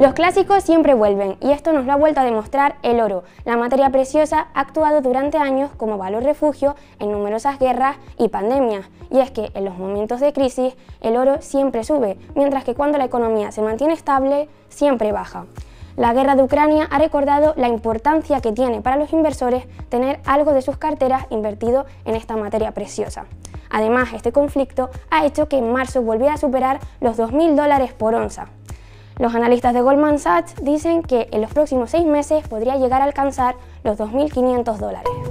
Los clásicos siempre vuelven, y esto nos lo ha vuelto a demostrar el oro. La materia preciosa ha actuado durante años como valor refugio en numerosas guerras y pandemias. Y es que en los momentos de crisis el oro siempre sube, mientras que cuando la economía se mantiene estable, siempre baja. La guerra de Ucrania ha recordado la importancia que tiene para los inversores tener algo de sus carteras invertido en esta materia preciosa. Además, este conflicto ha hecho que en marzo volviera a superar los $2.000 por onza. Los analistas de Goldman Sachs dicen que en los próximos 6 meses podría llegar a alcanzar los $2.500.